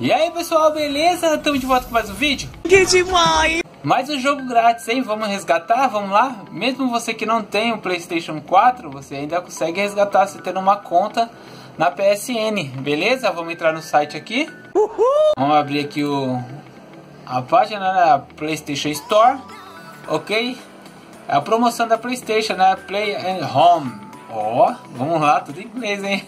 E aí pessoal, beleza? Estamos de volta com mais um vídeo. Que demais! Mais um jogo grátis, hein? Vamos resgatar, vamos lá. Mesmo você que não tem o PlayStation 4, você ainda consegue resgatar se tendo uma conta na PSN, beleza? Vamos entrar no site aqui. Vamos abrir aqui a página da PlayStation Store, ok? É a promoção da PlayStation, né? Play and Home. Ó, vamos lá, tudo em inglês, hein?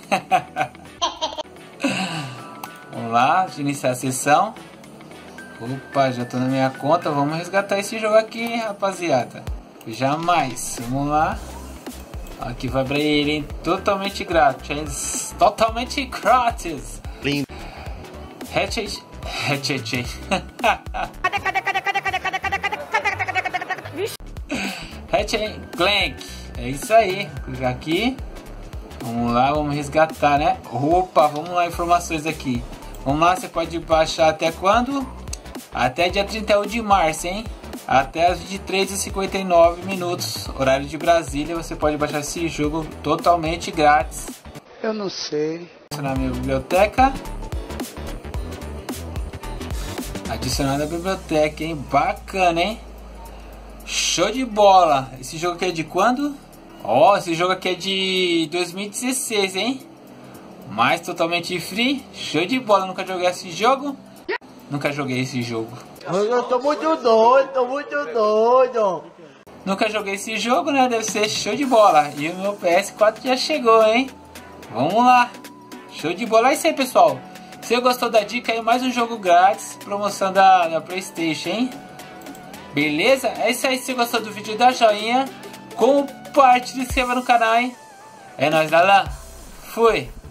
Vamos lá, iniciar a sessão. Opa, já tô na minha conta. Vamos resgatar esse jogo aqui, rapaziada. Jamais. Vamos lá. Aqui vai pra ele, hein? Totalmente grátis. Totalmente grátis. Lindo. Hatchet. Hatchet Clank. É isso aí. Vou clicar aqui. Vamos lá, vamos resgatar, né? Opa, vamos lá, informações aqui. Vamos lá, você pode baixar até quando? Até dia 31 de março, hein? Até as 23h59 minutos, horário de Brasília, você pode baixar esse jogo totalmente grátis. Eu não sei. Adicionar minha biblioteca. Adicionar na biblioteca, hein? Bacana, hein? Show de bola! Esse jogo aqui é de quando? Ó, esse jogo aqui é de 2016, hein? Mas totalmente free. Show de bola, nunca joguei esse jogo. Nunca joguei esse jogo. Eu tô muito doido, Nunca joguei esse jogo, né? Deve ser show de bola. E o meu PS4 já chegou, hein? Vamos lá. Show de bola. É isso aí, pessoal. Se você gostou da dica aí, mais um jogo grátis. Promoção da PlayStation, hein? Beleza? É isso aí. Se você gostou do vídeo, dá joinha. Compartilhe, se inscreva no canal, hein? É nóis, Lala. Fui.